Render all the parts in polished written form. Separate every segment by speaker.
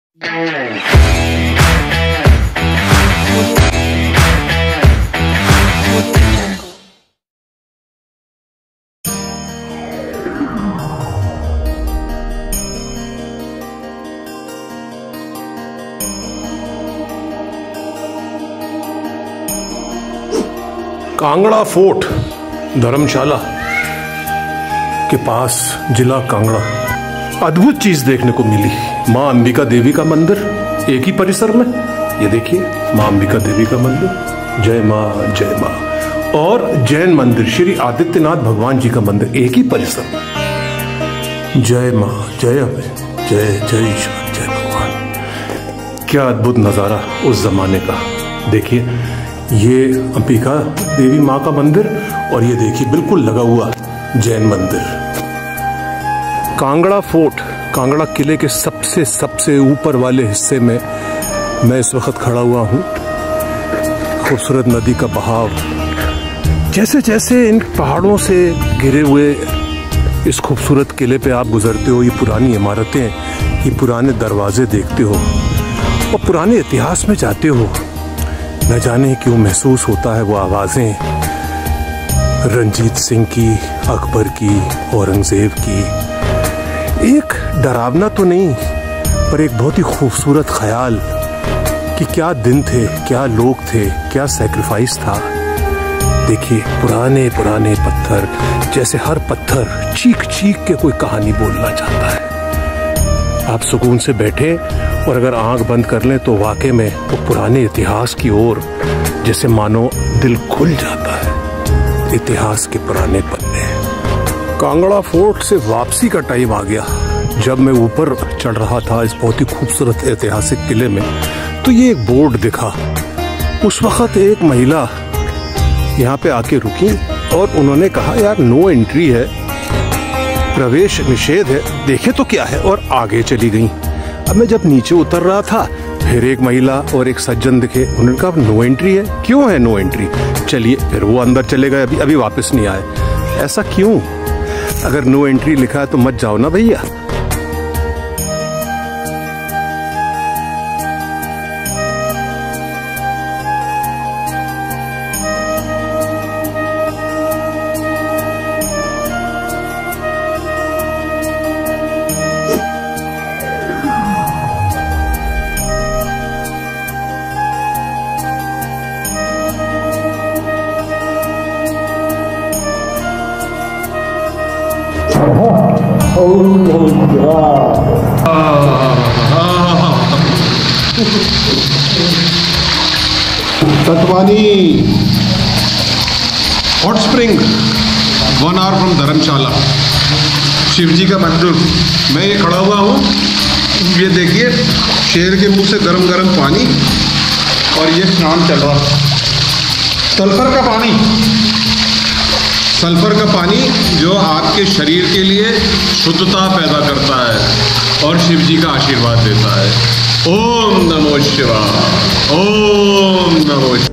Speaker 1: Kangra fort धर्मशाला के पास जिला कांगड़ा। अद्भुत चीज देखने को मिली। मां अंबिका देवी का मंदिर एक ही परिसर में। ये देखिए, मां अंबिका देवी का मंदिर, जय मां जय मां। और जैन मंदिर श्री आदित्यनाथ भगवान जी का मंदिर एक ही परिसर में। जय मां जय अभय, जय जय ईश्वर, जय भगवान। क्या अद्भुत नजारा उस जमाने का। देखिए, ये अंबिका देवी मां का मंदिर और ये देखिए बिल्कुल लगा हुआ जैन मंदिर। कांगड़ा फोर्ट, कांगड़ा किले के सबसे ऊपर वाले हिस्से में मैं इस वक्त खड़ा हुआ हूँ। खूबसूरत नदी का बहाव, जैसे जैसे इन पहाड़ों से घिरे हुए इस खूबसूरत किले पे आप गुजरते हो, ये पुरानी इमारतें, ये पुराने दरवाजे देखते हो और पुराने इतिहास में जाते हो, न जाने क्यों महसूस होता है वो आवाजें रंजीत सिंह की, अकबर की, औरंगजेब की। एक डरावना तो नहीं, पर एक बहुत ही खूबसूरत ख्याल कि क्या दिन थे, क्या लोग थे, क्या सैक्रिफाइस था। देखिए, पुराने पुराने पत्थर, जैसे हर पत्थर चीख चीख के कोई कहानी बोलना चाहता है। आप सुकून से बैठे और अगर आंख बंद कर लें तो वाकई में वो पुराने इतिहास की ओर जैसे मानो दिल खुल जाता है। इतिहास के पुराने पन्ने। कांगड़ा फोर्ट से वापसी का टाइम आ गया। जब मैं ऊपर चढ़ रहा था इस बहुत ही खूबसूरत ऐतिहासिक किले में, तो ये एक बोर्ड दिखा। उस वक्त एक महिला यहाँ पे आके रुकी और उन्होंने कहा, यार नो एंट्री है, प्रवेश निषेध है, देखे तो क्या है, और आगे चली गई। अब मैं जब नीचे उतर रहा था, फिर एक महिला और एक सज्जन दिखे। उन्होंने कहा नो एंट्री है। क्यों है नो एंट्री? चलिए, फिर वो अंदर चले गए, अभी वापस नहीं आए। ऐसा क्यों? अगर नो एंट्री लिखा है तो मत जाओ ना भैया।
Speaker 2: Tatwani hot spring 1 hour from Dharamshala, Shiv ji का मंदिर। मैं ये खड़ा हुआ हूँ, ये देखिए शेर के मुंह से गरम गरम पानी और ये स्नान चल रहा। सल्फर का पानी, सल्फर का पानी जो आपके शरीर के लिए शुद्धता पैदा करता है और शिव जी का आशीर्वाद देता है। ओम नमो शिवाय, ओम नमो शिवाय।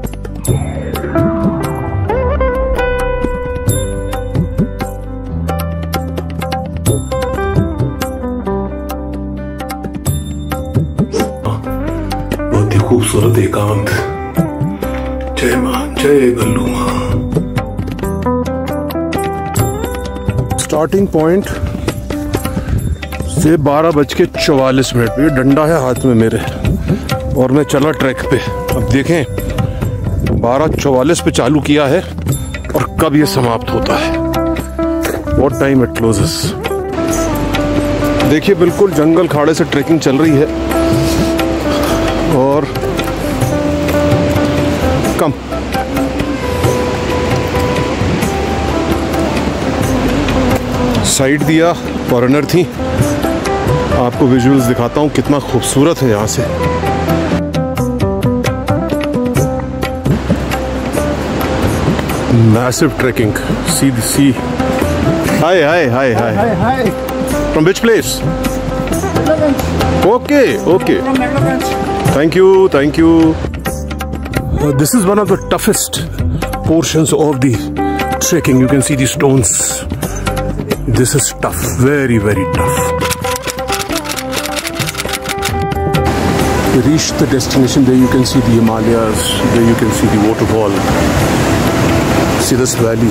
Speaker 2: बहुत ही खूबसूरत एकांत। जय मां, जय गल्लू मां।
Speaker 1: स्टार्टिंग पॉइंट से 12:44। ये डंडा है हाथ में मेरे और मैं चला ट्रैक पे। अब देखें 12:44 पे चालू किया है और कब ये समाप्त होता है, व्हाट टाइम इट क्लोजेस। देखिए, बिल्कुल जंगल खाड़े से ट्रैकिंग चल रही है और कम साइड दिया, फॉरेनर थी। आपको विजुअल्स दिखाता हूँ कितना खूबसूरत है यहाँ से। Massive trekking, see. Hi. From which place? Okay. Thank you. This is one of the toughest portions of the trekking. You can see the stones. This is tough, very, very tough. We reached the destination. There you can see the Himalayas. There you can see the waterfall. See this valley.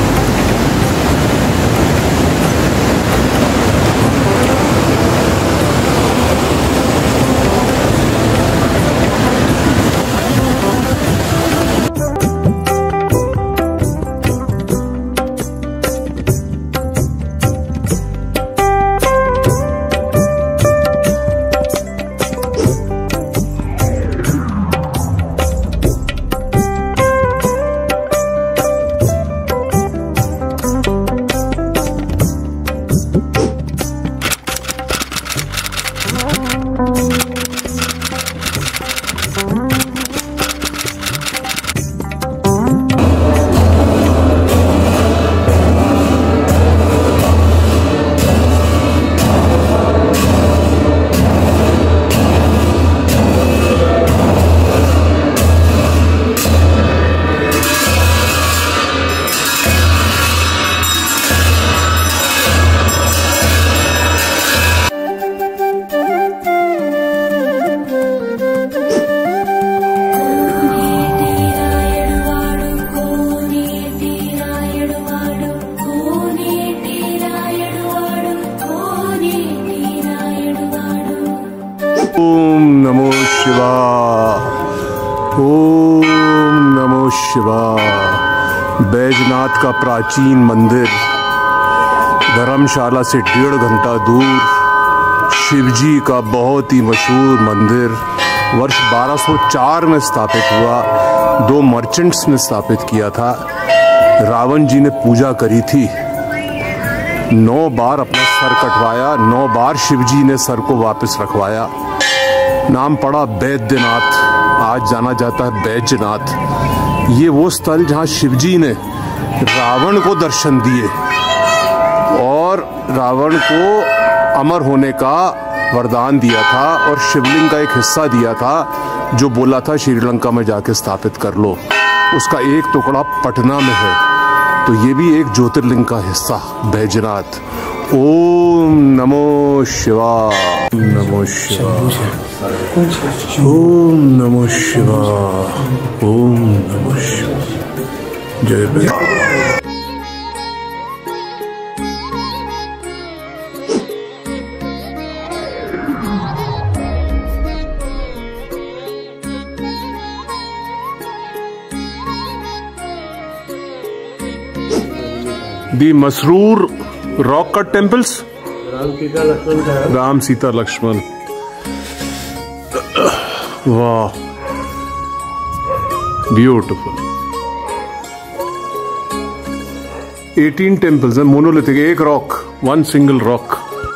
Speaker 1: ओम नमो शिवाय, ओम नमो शिवाय। बैजनाथ का प्राचीन मंदिर, धर्मशाला से 1.5 घंटा दूर शिवजी का बहुत ही मशहूर मंदिर, वर्ष 1204 में स्थापित हुआ। 2 मर्चेंट्स ने स्थापित किया था। रावण जी ने पूजा करी थी। 9 बार अपना सर कटवाया, 9 बार शिवजी ने सर को वापस रखवाया। नाम पड़ा बैद्यनाथ, आज जाना जाता है बैजनाथ। ये वो स्थल जहाँ शिवजी ने रावण को दर्शन दिए और रावण को अमर होने का वरदान दिया था और शिवलिंग का एक हिस्सा दिया था जो बोला था श्रीलंका में जाके स्थापित कर लो। उसका एक टुकड़ा पटना में है, तो ये भी एक ज्योतिर्लिंग का हिस्सा बैजनाथ। ओम नमो शिवाय, नमो शिवाय, ओम नमो शिवाय, ओम नमो शिवाय। जय Baijnath. The Masroor rock cut temples, Ram Sita Lakshman. वाह, ब्यूटिफुल। 18 टेम्पल्स हैं, मोनोलिथिक, एक rock, 1 single rock.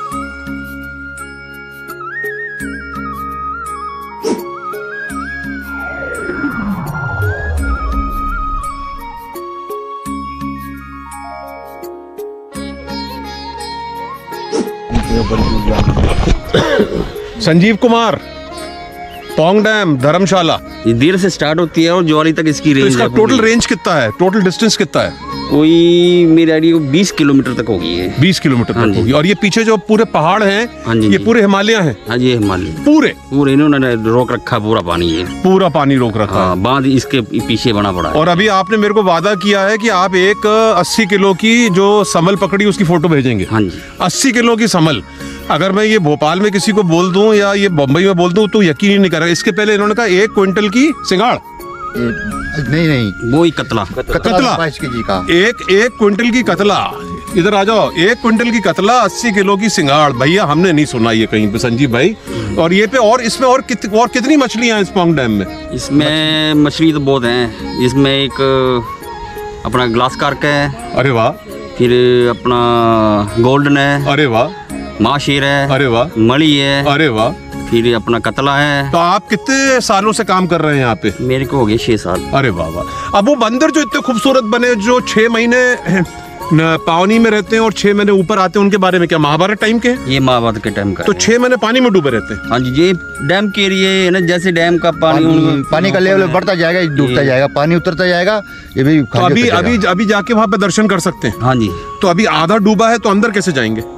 Speaker 1: Sanjeev Kumar, Pong dam, Dharamshala.
Speaker 3: ये देर से स्टार्ट होती है और ज्वारी तक इसकी रेंज।
Speaker 1: तो इसका टोटल रेंज कितना है, टोटल डिस्टेंस कितना है?
Speaker 3: कोई मेरी आइडिया 20 किलोमीटर तक होगी है।
Speaker 1: 20 किलोमीटर तक होगी। और ये पीछे जो पूरे पहाड़ हैं, ये पूरे हिमालय हैं?
Speaker 3: हाँ जी, हिमालय पूरे इन्होंने रोक रखा, पूरा पानी है, पूरा
Speaker 1: पानी रोक रखा।
Speaker 3: हाँ, बांध इसके पीछे बना पड़ा है।
Speaker 1: और अभी आपने मेरे को वादा किया है कि आप एक 80 किलो की जो समल पकड़ी उसकी फोटो भेजेंगे।
Speaker 3: हाँ जी,
Speaker 1: 80 किलो की समल। अगर मैं ये भोपाल में किसी को बोल दूं या ये बम्बई में बोल दूं तो यकीन ही नहीं करेगा। इसके पहले इन्होंने कहा 1 क्विंटल की सिंगाड़,
Speaker 3: नहीं वो ही कतला
Speaker 1: 5 केजी का, एक क्विंटल की कतला। इधर आ जाओ, 1 क्विंटल की कतला, 80 किलो की सिंगाड़। भैया हमने नहीं सुना ये कहीं पे, संजीव भाई। और ये पे और इसमें और कितनी मछलियां हैं इस पोंग डैम में?
Speaker 3: इसमें मछली तो बहुत हैं। इसमें एक अपना ग्लास कार्क है,
Speaker 1: अरे वाह।
Speaker 3: फिर अपना गोल्डन है, अरे वाह। माँ शेर है, अरे वाह। मणि है, अरे वाह। फिर अपना कतला है।
Speaker 1: तो आप कितने सालों से काम कर रहे हैं यहाँ पे?
Speaker 3: मेरे को हो गए 6 साल।
Speaker 1: अरे वाह वाह। अब वो बंदर जो इतने खूबसूरत बने, जो 6 महीने पानी में रहते हैं और 6 महीने ऊपर आते हैं, उनके बारे में क्या महाभारत टाइम के?
Speaker 3: ये महाभारत के टाइम का।
Speaker 1: तो 6 महीने पानी में डूबे रहते हैं?
Speaker 3: हाँ जी, ये डैम के एरिया है ना, जैसे डैम का
Speaker 4: पानी का लेवल बढ़ता जाएगा, डूबता जाएगा, पानी उतरता जाएगा। ये भी
Speaker 1: अभी जाके वहाँ पे दर्शन कर सकते हैं?
Speaker 3: हाँ जी।
Speaker 1: तो अभी आधा डूबा है तो अंदर कैसे जाएंगे?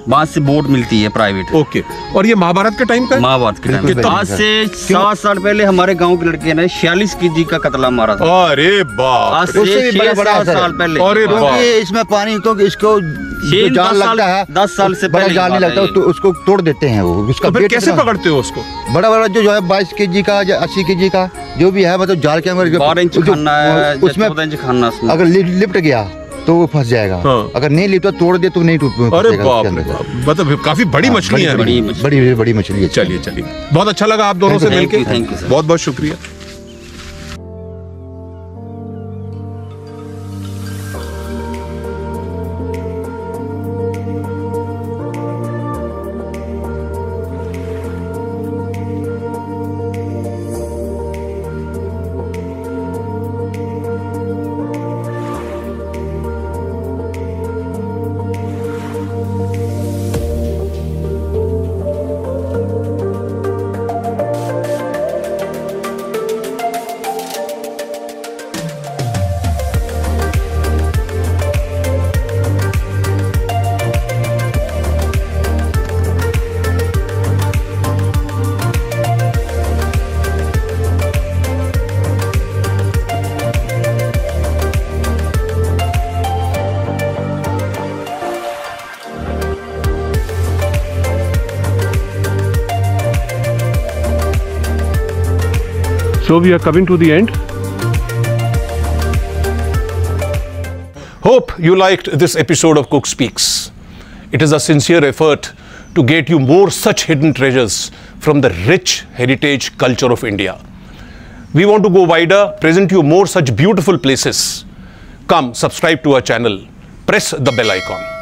Speaker 3: वहाँ से बोट मिलती है प्राइवेट।
Speaker 2: ओके, और ये महाभारत के टाइम का?
Speaker 3: महाभारत के टाइम। आज से 7 साल पहले हमारे गांव के लड़के ने 46 केजी का कतला मारा था।
Speaker 2: अरे बाप,
Speaker 3: आज से 6-7 साल पहले।
Speaker 4: क्योंकि इसमें पानी तो इसको जाल लगता है,
Speaker 3: 10 साल से
Speaker 4: बड़ा जाल नहीं लगता, तो उसको तोड़ देते हैं वो। उसका
Speaker 2: तो फिर कैसे पकड़ते हो उसको?
Speaker 4: बड़ा बड़ा जो है 22 केजी का, 80 केजी का जो भी है, मतलब जाल के अंदर
Speaker 3: 12 इंच खाना है, उसमें 14 इंच खाना है।
Speaker 4: अगर लिपट गया तो वो फंस जाएगा। हाँ। अगर नहीं लिपटा तोड़ दे तो नहीं टूट।
Speaker 2: अरे बाप रे बाप, मतलब काफी बड़ी मछली है।
Speaker 4: बड़ी मछली है।
Speaker 2: चलिए, बहुत अच्छा लगा आप दोनों से मिलके, बहुत बहुत शुक्रिया।
Speaker 1: So we are coming to the end. Hope you liked this episode of Cook Speaks. It is a sincere effort to get you more such hidden treasures from the rich heritage culture of India. We want to go wider, present you more such beautiful places. Come, subscribe to our channel, press the bell icon.